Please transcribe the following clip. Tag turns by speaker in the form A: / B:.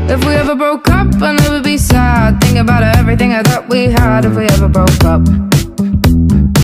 A: If we ever broke up, I'd never be sad. Think about everything I thought we had if we ever broke up.